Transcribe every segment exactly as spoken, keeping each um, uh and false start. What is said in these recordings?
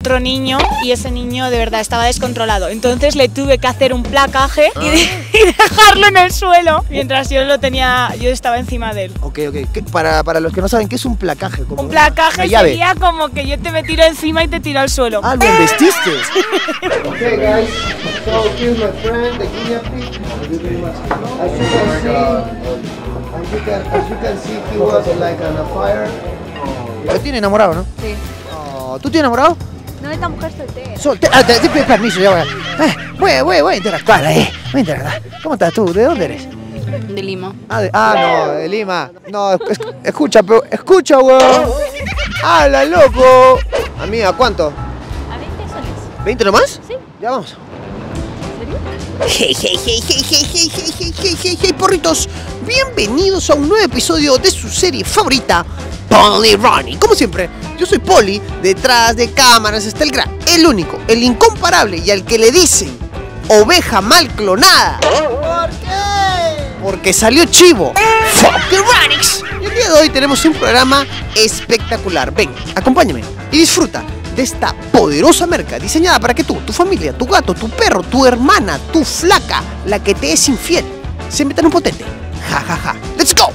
otro niño y ese niño de verdad estaba descontrolado. Entonces le tuve que hacer un placaje y, de, y dejarlo en el suelo mientras yo lo tenía, yo estaba encima de él. Ok, ok. ¿Qué, para, para los que no saben, ¿qué es un placaje? Como un placaje una llave. Sería como que yo te me tiro encima y te tiro al suelo. Ah, lo embestiste. Okay, guys. So here's my friend, the guinea pig. As you can see, as you can, as you can see, he was like on a fire. ¿Lo tiene enamorado, no? Sí. Oh, ¿tú tienes enamorado? No, esta mujer soltera. Solte ah, te, te pido permiso, ya voy a... Eh, voy, voy, voy a interactuar ahí. Voy a interactuar. ¿Cómo estás tú? ¿De dónde eres? De Lima. Ah, de, ah no, de Lima. No, es, escucha, pero... Escucha, weón. ¡Hala, loco! Amiga, ¿cuánto? ¿A veinte soles? ¿veinte nomás? Sí. Ya vamos. ¿En serio? Hey, hey, hey, hey, hey, hey, hey, hey, hey, hey, hey, porritos. Bienvenidos a un nuevo episodio de su serie favorita, Polly Ronnie. Como siempre, yo soy Polly. Detrás de cámaras está el gran, el único, el incomparable y al que le dicen oveja mal clonada. ¿Por qué? Porque salió chivo. Fuck the Ronix. Y el día de hoy tenemos un programa espectacular. Ven, acompáñame y disfruta de esta poderosa marca diseñada para que tú, tu familia, tu gato, tu perro, tu hermana, tu flaca, la que te es infiel, se metan un potente. Ja, ja, ja. ¡Let's go!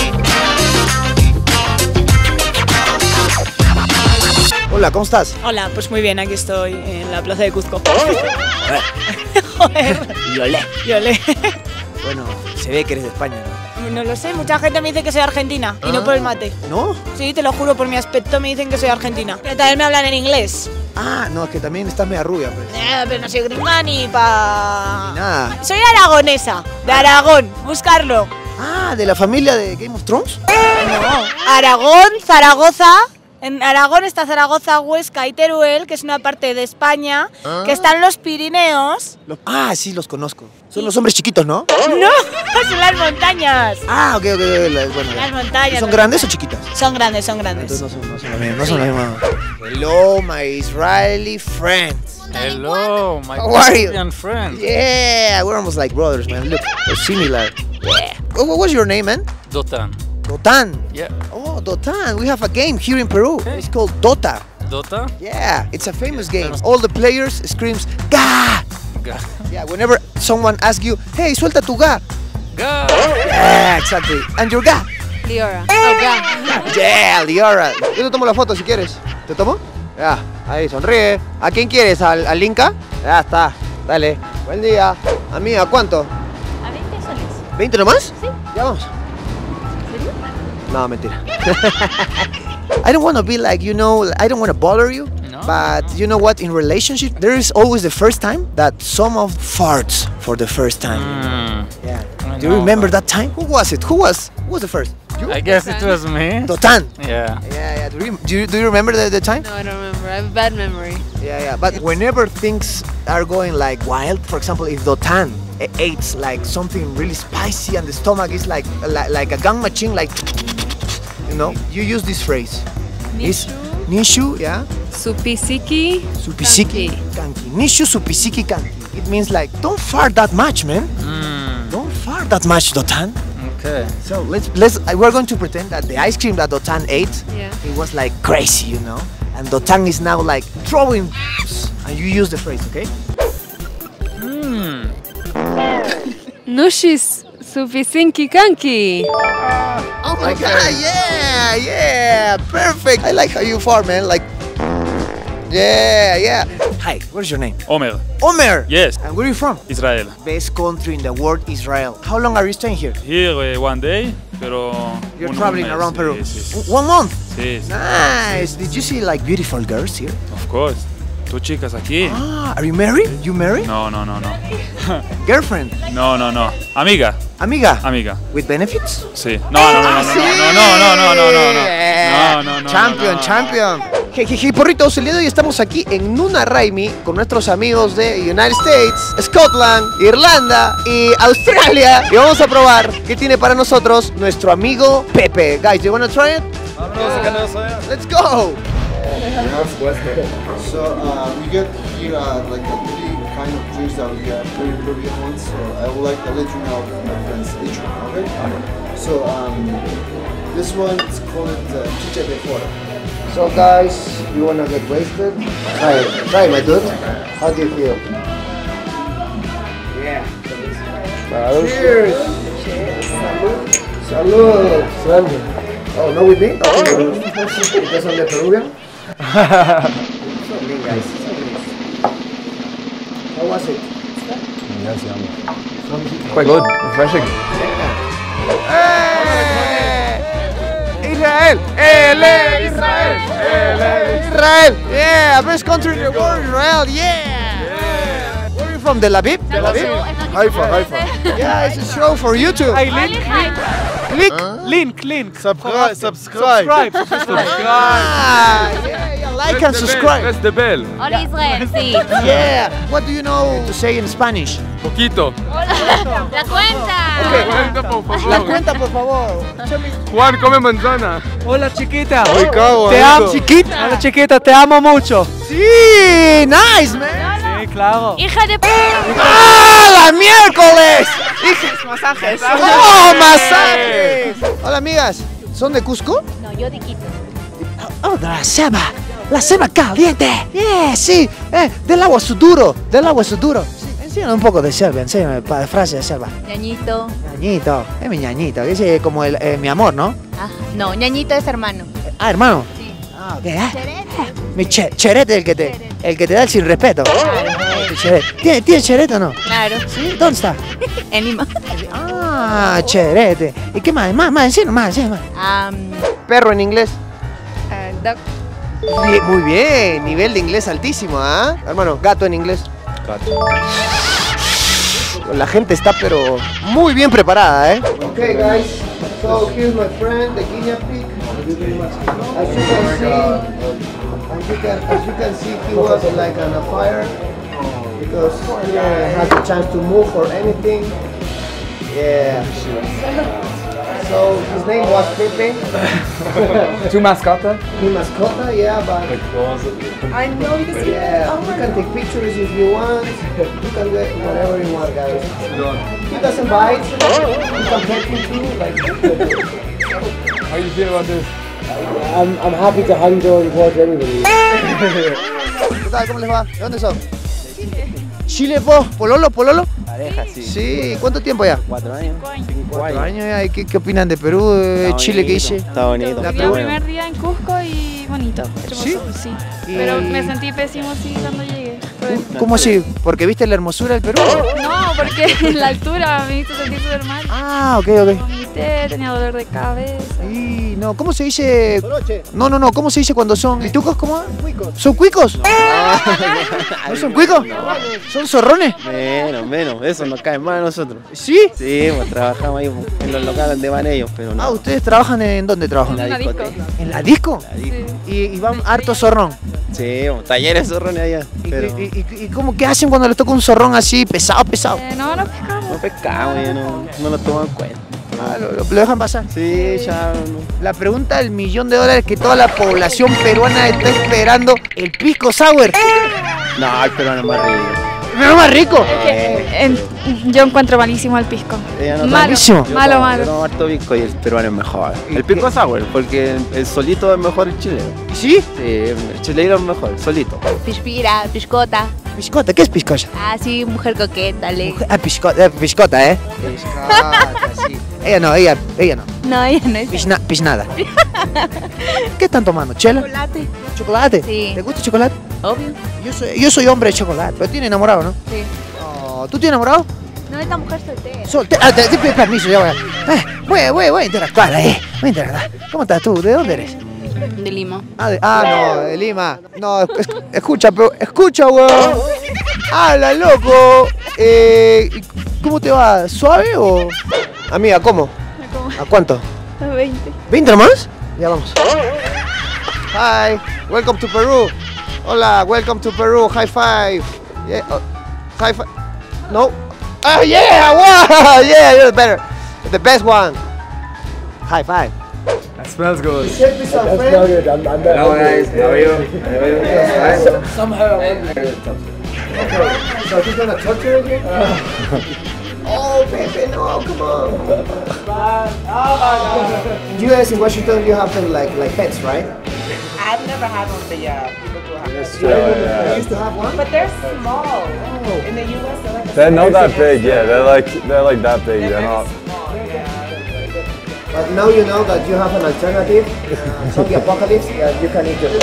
Hola, ¿cómo estás? Hola, pues muy bien, aquí estoy en la plaza de Cuzco. Joder. Yolé. Yolé. Bueno, se ve que eres de España, ¿no? No lo sé, mucha gente me dice que soy argentina y no por el mate. ¿No? Sí, te lo juro, por mi aspecto me dicen que soy argentina. Pero también me hablan en inglés. Ah, no, es que también estás media rubia, pues. Eh, pero no soy gringa ni pa... Ni nada. Soy aragonesa, de Aragón, buscarlo. Ah, ¿de la familia de Game of Thrones? No, Aragón, Zaragoza. En Aragón está Zaragoza, Huesca y Teruel, que es una parte de España, Ah. que están los Pirineos. Los- ah, sí, los conozco. Son los hombres chiquitos, ¿no? No, son las montañas. Ah, ok, ok, ok. la- Bueno, Las montañas. ¿son las grandes o montañas. chiquitas? Son grandes, son grandes. Entonces no son, no son las mismas. No son las mismas. Hello, my Israeli friends. Hello, my How are you? Christian friend. Yeah, we're almost like brothers, man. Look, we're similar. Yeah. What, what was your name, man? Dotan. Dotan. Yeah. Oh, Dotan. We have a game here in Peru. Okay. It's called Dota. Dota? Yeah, it's a famous game. All the players screams Ga. Ga. Yeah, whenever someone asks you, hey, suelta tu Ga. Ga. Yeah, exactly. And your Ga. Liora. Oh, God. Yeah, Liora. Yo te tomo la foto si quieres. ¿Te tomo? Ya, ahí, sonríe. ¿A quién quieres? ¿Al, al Inca? Ya está. Dale. Buen día. Amiga, ¿cuánto? ¿A veinte soles? ¿veinte nomás? Sí. Ya vamos. ¿En serio? No, mentira. I don't want to be like, you know, I don't want to bother you. No, But no. you know what? In relationship, there is always the first time that some of farts for the first time. Mm. Yeah. I Do you know. remember that time? Who was it? Who was? Who was the first? You? I guess it was me. Dotan. Yeah. Yeah, yeah. Do you, do you, do you remember the, the time? No, I don't remember. I have a bad memory. Yeah, yeah. But whenever things are going like wild, for example, if Dotan ate like something really spicy and the stomach is like like, like a gun machine, like, you know, you use this phrase. It's Nishu, yeah. Supisiki. Supisiki kanki. Nishu supisiki kanki. It means like, don't fart that much, man. Mm. Don't fart that much, Dotan. Okay. So let's let's uh, we're going to pretend that the ice cream that Dotan ate, Yeah. it was like crazy, you know. And Dotan is now like throwing, and you use the phrase, okay? Mm. Nushis supisinki kanki. Oh my god, yeah, yeah, perfect. I like how you fart, man. Like, yeah, yeah. Hi, what's your name? Omer. Omer. Yes. And where are you from? Israel. Best country in the world, Israel. How long are you staying here? Here uh, one day, pero. You're un traveling mes. around Peru. Sí, sí, sí. One month. Sí, sí. Nice. Did you see like beautiful girls here? Of course. ¿Tú chicas aquí? Ah, are you married? You married? No, no, no, no. Girlfriend? No, no, no. Amiga. Amiga? Amiga. With benefits? Sí. No, no, no, no, no, no, no, no, no, no, no, no. Yeah. No, no, no. Champion, no, no. champion. Hey, hey, hey, porritos, el día de hoy estamos aquí en Nuna Raimi con nuestros amigos de United States, Scotland, Irlanda y Australia. Y vamos a probar qué tiene para nosotros nuestro amigo Pepe. Guys, do you want to try it? Let's go. So uh, we get here uh, like a three kind of drinks that we get, very Peruvian ones. So I would like to let you know, my friends, each one. Okay. So um, this one is called uh, chicha de fora. So guys, you wanna get wasted? Try it. Try it, my dude. How do you feel? Yeah. Cheers. Cheers. Salud. Salud. Oh, no with me? Okay. Because I'm the Peruvian? So lean, guys. So lean. How was it? Yes, yummy. Quite good, refreshing. Israel! Ele! Israel! Ele! Israel! Yeah! Best country in the world, Israel! Yeah! Where are you from? Tel Aviv? Tel Aviv? Haifa, Haifa. Yeah, it's a show for YouTube. Link, link, link. Subscribe, subscribe. Subscribe, subscribe. Ah, yeah, yeah, like and subscribe. Press the bell. Hola Israel, sí. Yeah. What do you know to say in Spanish? Poquito. La cuenta. Cuenta, por La favor. cuenta, por favor. Juan, come manzana. Hola chiquita. Hoy cago, Te amigo. amo, chiquita. Hola chiquita, te amo mucho. Sí, nice, man. Sí, claro. Hija de p. ¡Ah, la miércoles! Masajes. ¡Oh, masajes! Hola, amigas. ¿Son de Cusco? No, yo de Quito. Oh, de la selva. La selva caliente. Yeah, sí. Eh, del agua suduro. Del agua suduro. Sí, enséñame un poco de selva. Enséñame pa- frase de selva. Ñañito. Ñañito. Es mi ñañito. Ese es como el, eh, mi amor, ¿no? Ah, no, Ñañito es hermano. Ah, hermano. Sí. Ah, ok. Ah, mi che- cherete el que te, el que te da el sin respeto. Tu cherete. ¿Tiene, ¿Tiene cherete o no? Claro. ¿Sí? ¿Dónde está? En Lima. Ah, cherete. ¿Y qué más? Más, más, encima, más, encima. Um, Perro en inglés. duck. Bien, muy bien, nivel de inglés altísimo, ¿ah? Hermano, gato en inglés. Gato. La gente está pero muy bien preparada, ¿eh? Okay, guys. So here's my friend, the guinea pig. As you can see, as you can, as you can see, he was like on a fire because he didn't have the chance to move or anything. Yeah. So his name was Pepe. Tu mascota? Mi mascota, yeah, but I know you can yeah, you can take pictures if you want. You can get whatever you want, guys. He doesn't bite. You can pet him too, like. How do you feel about this? I'm, I'm happy to hand and watch everybody. ¿Qué tal? ¿Cómo les va? ¿De dónde son? Chile, vos, pololo, pololo. Pareja, sí. Sí, ¿cuánto tiempo ya? Cuatro años. Cuatro años ya. ¿Y qué, qué opinan de Perú, de Chile? ¿Qué hice? Está bonito. La Mi pregunta- primer día en Cusco y bonito, hermoso, ¿Sí? sí. Y- Pero me sentí pésimo sí cuando llegué. Fue- ¿Cómo así? ¿Porque viste la hermosura del Perú? No, porque en la altura me hizo sentir súper mal. Ah, ok, ok. Vomité, tenía dolor de cabeza. Y no, ¿cómo se dice? No, no, no, ¿cómo se dice cuando son pitucos? ¿Cómo? ¿Son cuicos? ¿No son cuicos? ¿Son zorrones? Menos, menos. Eso nos cae mal a nosotros. ¿Sí? Sí, pues trabajamos ahí en los locales donde van ellos, pero no. Ah, ¿ustedes trabajan en dónde trabajan? En la Una disco. discoteca. ¿En la disco? La disco. Y, y van harto zorrón. Sí, como talleres zorrones allá. ¿Y, Pero y, y- y cómo qué hacen cuando les toca un zorrón así, pesado, pesado? Eh, no, no pescamos. no pescamos, ya no, no nos toman cuenta. Ah, lo, lo- lo dejan pasar. Sí, ya no. La pregunta del millón de dólares que toda la población peruana está esperando, el pisco sour. No, el peruano es más rico. ¿Pero más rico? En- yo encuentro malísimo el pisco. Ella no Malo, toma- Malísimo. yo malo, tomo- malo. Yo tomo harto pisco y el peruano es mejor. El pisco es sour, porque el solito es mejor el chileno. ¿Sí? Sí, el chileno es mejor, el solito. Pispira, piscota. Piscota, ¿qué es piscocha? Ah, sí, mujer coqueta, le. Ah, piscota, eh, piscota, ¿eh? Piscota, sí. Ella no, ella, ella no. No, ella no es. Pisna, pisnada. ¿Qué están tomando? ¿Chela? Chocolate. ¿Chocolate? Sí. ¿Te gusta el chocolate? Obvio. Yo soy, yo soy hombre de chocolate, pero tiene enamorado, ¿no? Sí. Oh, ¿tú tienes enamorado? No, esta mujer soltera. Solte ah, te, te pido permiso, ya voy a... Eh, voy, voy, voy a interactuar ahí, voy a interactuar. ¿Cómo estás tú? ¿De dónde eres? De Lima. Ah, de- ah, no, de Lima. No, es- escucha, pero, escucha, weón. Habla, loco. Eh, ¿Cómo te va? ¿Suave o...? Amiga, ¿cómo? ¿A cuánto? veinte. ¿veinte nomás? Ya vamos. Hi, welcome to Peru. Hola, welcome to Peru. High five. Yeah, oh, high five. No. Oh yeah, wow, yeah, you're better. The best one. High five. That smells good. Check this out, friend. Hello guys, how are you? So he's gonna torture again? Oh, Pepe, no, come on. You guys in Washington, you have them like like pets, right? I've never had one, but yeah, people do have Yes, them. yeah, I used to have one. But they're small. Oh. In the U S, they're like a They're not that size. big, yeah. They're like they're like that big. They're They're very not. small, yeah. But now you know that you have an alternative. Uh, zombie apocalypse, that you can eat your.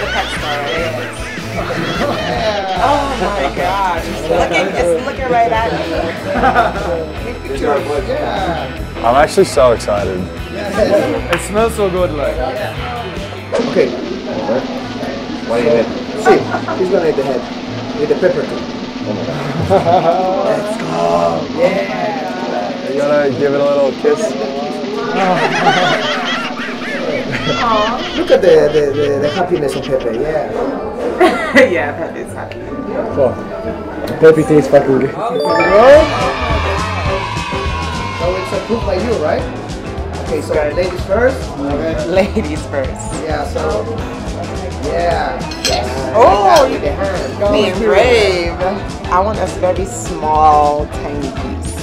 Oh my gosh. Looking, it's looking right at me. Yeah. I'm actually so excited. It smells so good, like. Okay. What is it? See, he's gonna eat the head with the pepper too. Let's go. Yeah. You gotta give it a little kiss. Look at the, the, the, the happiness of Pepe. Yeah. Yeah, that is happy. Oh. Peppy tastes fucking good. So it's approved by you, right? Okay, so ladies first. Ladies first. Yeah, so. Yeah. Yes. Oh, with the hand. Being brave. I want a very small, tiny piece.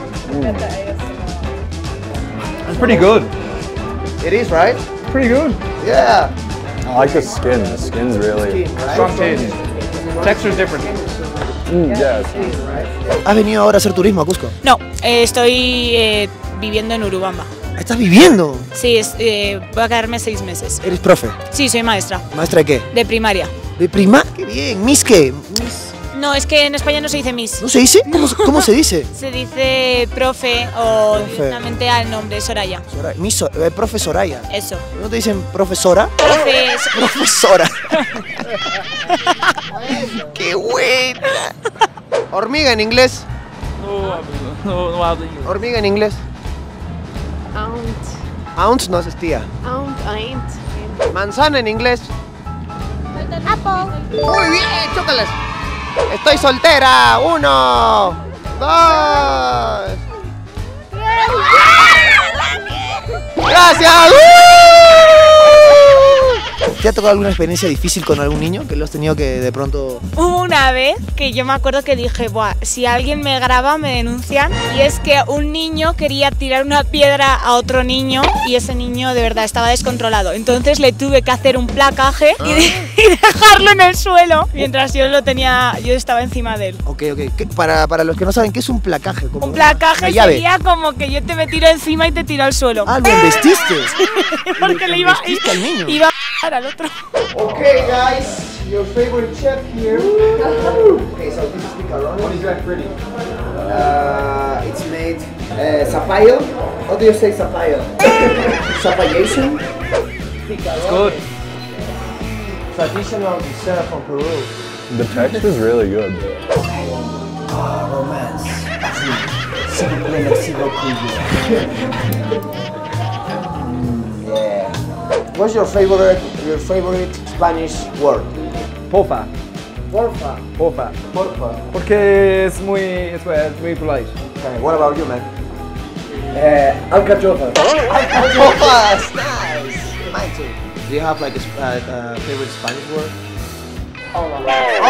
It's pretty good. It is, right? Pretty good. Yeah. I like the skin. The skin's really. Skin, right? Strong taste. Texture's different. Mm, yeah. ¿Has venido ahora a hacer turismo a Cusco? No, eh, estoy eh, viviendo en Urubamba. ¿Estás viviendo? Sí, es, eh, voy a quedarme seis meses. ¿Eres profe? Sí, soy maestra. ¿Maestra de qué? De primaria. ¿De prima? ¡Qué bien! ¿Miss qué? Miss... No, es que en España no se dice Miss. ¿No se dice? ¿Cómo, cómo se dice? Se dice profe o Profe. directamente al nombre, Soraya. Soraya. Miss So- eh, profe Soraya. Eso. ¿No te dicen profesora? Profe. Profesora. ¡Qué buena! Hormiga en inglés. No, no, no hablo inglés. Hormiga en inglés. Aunt. Ounce no es tía. Aunt. Aunt. Manzana en inglés. Apple. Muy bien, chócalas. Estoy soltera. Uno, dos. Gracias. ¡Uh! ¿Te ha tocado alguna experiencia difícil con algún niño que lo has tenido que de pronto? Hubo una vez que yo me acuerdo que dije, buah, si alguien me graba me denuncian. Y es que un niño quería tirar una piedra a otro niño y ese niño de verdad estaba descontrolado. Entonces le tuve que hacer un placaje y, de- y dejarlo en el suelo mientras yo lo tenía, yo estaba encima de él. Ok, ok. ¿Qué- Para, para los que no saben, ¿qué es un placaje? Como Un placaje una llave. sería como que yo te me tiro encima y te tiro al suelo. Ah, lo embestiste. Porque le iba, embestiste al niño. iba a dar al otro. Okay, guys, your favorite chef here. Okay, so this is picaroni. What is that pretty? Uh, it's made uh, zapallo. How do you say zapallo? Zapallation. Picaroni. Good. Traditional dessert from Peru. The texture's really good. Ah, romance. S'il vous plaît, merci beaucoup. Mm, yeah. What's your favorite, your favorite Spanish word? Porfa. Porfa. Porfa. Porfa. Porque es muy, es muy, es muy polite. Okay, what about you, man? Uh, alcachofas. Alcachofas, nice. Mine too. Do you have like a sp- uh, uh, favorite Spanish word? Hola.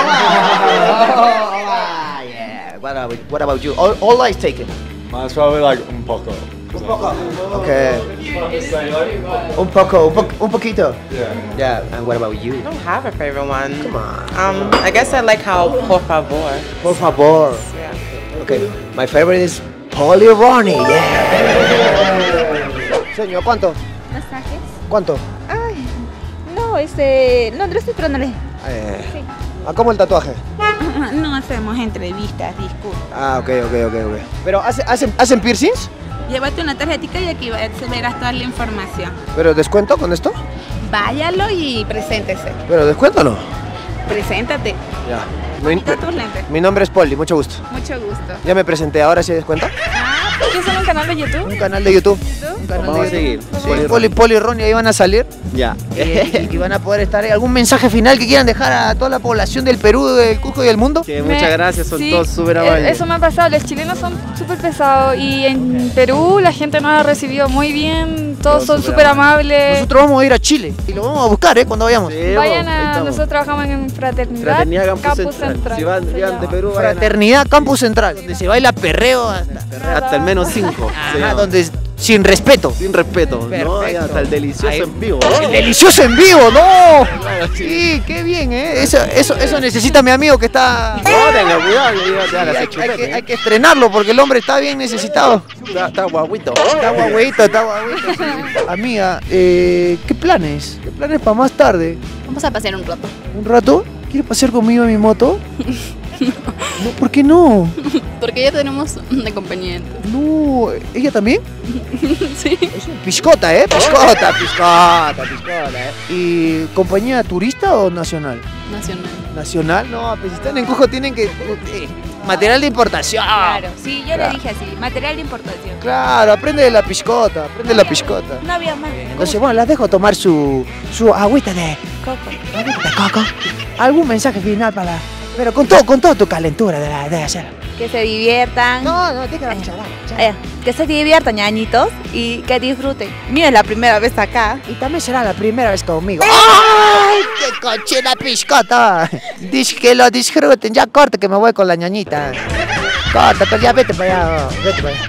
Hola, yeah. What about, what about you? All, all is taken. Mine's probably like un poco. Un poco. Okay. Say like, Un poco, un, po- un poquito. yeah. Yeah. And what about you? I don't have a favorite one. Come on. Um, I guess I like how por favor. Por favor. Yeah. Okay. My favorite is Polly Ronnie. Yeah. Señor, ¿cuánto? ¿Masajes? ¿Cuánto? Ay, no, este, no, no estoy esperándole. Eh, Sí. ¿A cómo el tatuaje? No hacemos entrevistas, disculpa. Ah, ok, ok, ok, ok. Pero ¿hace- hacen, ¿hacen piercings? Llévate una tarjetita y aquí va- se verás toda la información. ¿Pero descuento con esto? Váyalo y preséntese. ¿Pero descuento o no? Preséntate. Ya. Mi, Quita tus lentes. mi nombre es Polly, mucho gusto. Mucho gusto. Ya me presenté, ¿ahora sí hay descuento? ¿Qué son un canal de YouTube? Un canal de YouTube. Un canal Vamos a de seguir. YouTube. Sí, Polly, Polly y Ronnie ahí van a salir. Ya. Y, y van a poder estar ahí. ¿Algún mensaje final que quieran dejar a toda la población del Perú, del Cusco y del mundo? Que Me- muchas gracias, son sí, todos súper eh, amables. Eso me ha pasado, los chilenos son súper pesados y en Perú la gente nos ha recibido muy bien, todos Todos son súper súper amables. Nosotros vamos a ir a Chile y lo vamos a buscar, ¿eh? Cuando vayamos. Sí, Vayan vamos, ahí a, estamos. nosotros trabajamos en Fraternidad, Fraternidad Campus, Campus Central. Central. Si van, se llegan de llama. Perú, vayan a- Fraternidad Campus Central, donde se baila perreo hasta, hasta el menos cinco. Ajá, donde Sin respeto. Sin respeto. No, ya, hasta el delicioso Ahí. en vivo. ¡El delicioso en vivo! ¡No! Sí, qué bien, ¿eh? Eso, eso, eso necesita mi amigo que está... No, tenga cuidado, que ya te hagas hay, el chupete, hay que, ¿eh? hay que estrenarlo porque el hombre está bien necesitado. Está, está guaguito. Está guaguito, está guaguito. Sí. Amiga, eh, ¿qué planes? ¿Qué planes para más tarde? Vamos a pasear un rato. ¿Un rato? ¿Quieres pasear conmigo en mi moto? No, ¿por qué no? Porque ya tenemos una compañía. No, ¿ella también? Sí. Es un piscota, ¿eh? Piscota, piscota, piscota, ¿eh? ¿Y compañía turista o nacional? Nacional. ¿Nacional? No, pues si están en Cujo tienen que... eh, material de importación. Claro, sí, yo Claro. le dije así, material de importación. Claro, aprende de la piscota, aprende de la piscota. No había más. Entonces, bueno, las dejo tomar su, su agüita de Coco. agüita de coco. ¿Algún mensaje final para...? Pero con todo, con toda tu calentura de, la, de hacer. Que se diviertan. No, no, déjala, chaval. Eh, que se diviertan, ñañitos, y que disfruten. Mira, es la primera vez acá. Y también será la primera vez conmigo. ¡Ay, qué cochina piscota! Dice que lo disfruten, ya corta que me voy con la ñañita. Corta, pero ya vete para allá, vete para allá.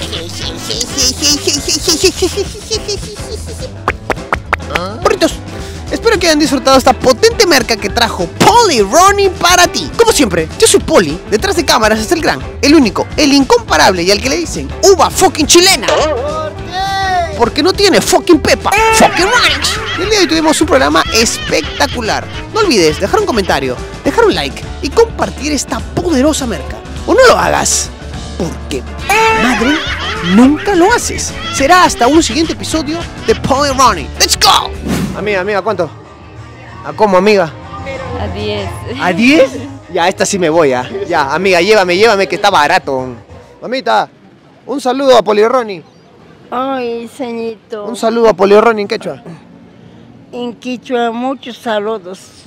Burritos, espero que hayan disfrutado esta potente merca que trajo Polly Ronnie para ti. Como siempre, yo soy Polly, detrás de cámaras está el gran, el único, el incomparable y al que le dicen uva fucking chilena. ¿Por qué? Porque no tiene fucking pepa, fucking ranch. Y el día de hoy tuvimos un programa espectacular. No olvides dejar un comentario, dejar un like y compartir esta poderosa merca. O no lo hagas, porque madre, nunca lo haces. Será hasta un siguiente episodio de Polly Ronnie. ¡Let's go! Amiga, amiga, ¿cuánto? ¿A cómo, amiga? A diez. ¿A diez? Ya, esta sí me voy, ¿ah? Ya, amiga, llévame, llévame que está barato. Mamita, un saludo a Polly Ronnie. Ay, ceñito. Un saludo a Polly Ronnie en quechua. En Quichua, muchos saludos.